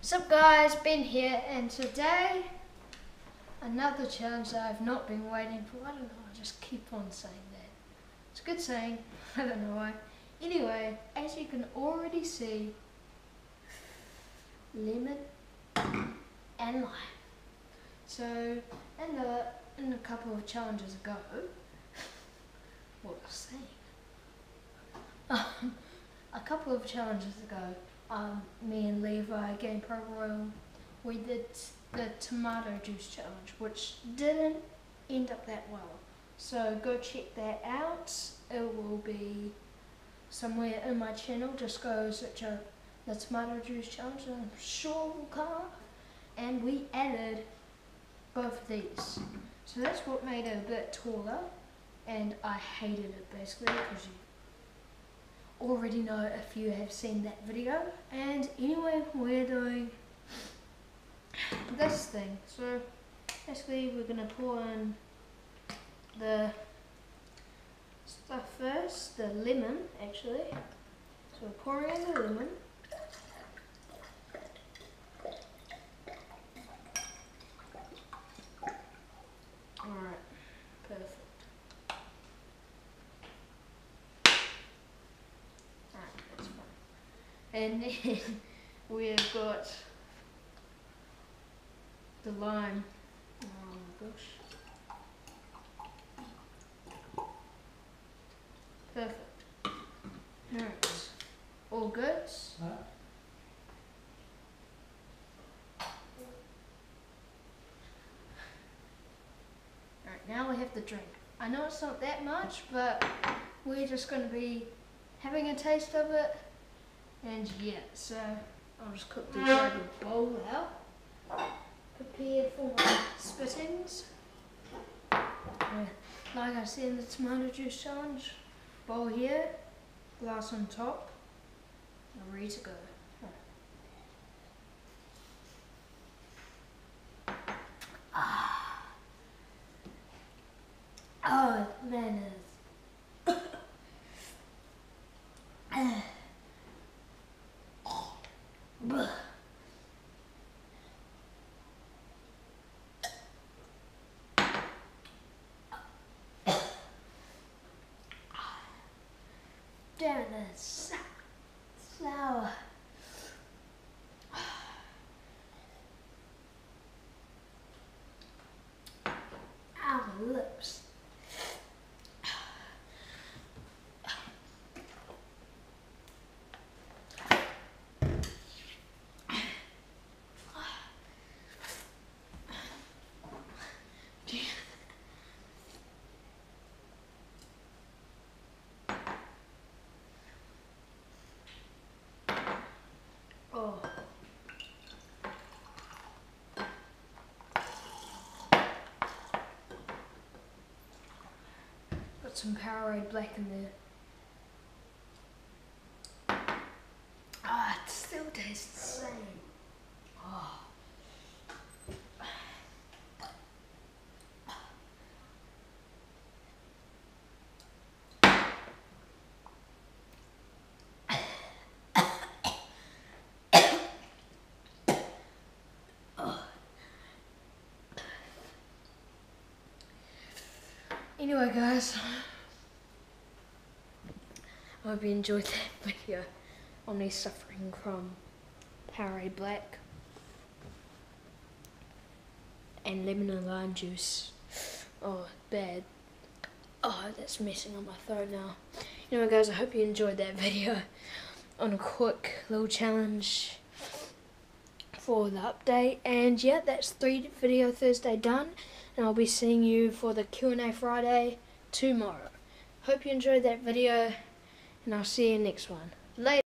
What's up guys, Ben here, and today another challenge that I've not been waiting for. I don't know, I just keep on saying that. It's a good saying, I don't know why. Anyway, as you can already see, lemon and lime. So in a couple of challenges ago, what was I saying? A couple of challenges ago, me and Levi Game Pro Royal, we did the tomato juice challenge, which didn't end up that well. So go check that out. It will be somewhere in my channel. Just go search up the tomato juice challenge and I'm sure will come up. And we added both of these. So that's what made it a bit taller, and I hated it basically because you already know if you have seen that video. And anyway, we're doing this thing. So basically we're gonna pour in the stuff first, the lemon actually. So we're pouring in the lemon. Alright, perfect. That's fine. And then we've got the lime. Oh my gosh. Perfect. Alright. All good? Alright, now we have the drink. I know it's not that much, but we're just going to be having a taste of it. And yeah, so I'll just cook this other bowl out. Prepared for my spittings. Like I said in the tomato juice challenge, bowl here, glass on top, and ready to go. Oh man, damn it, it's sour. Ow, my lips. Oh. Got some Powerade Black in there. Ah, it still tastes the same. Oh. Anyway guys, I hope you enjoyed that video on me suffering from Powerade Black and lemon and lime juice. Oh, bad. Oh, that's messing up my throat now. Anyway guys, I hope you enjoyed that video on a quick little challenge for the update. And yeah, that's 3 video Thursday done. And I'll be seeing you for the Q&A Friday tomorrow. Hope you enjoyed that video, and I'll see you next one. Later.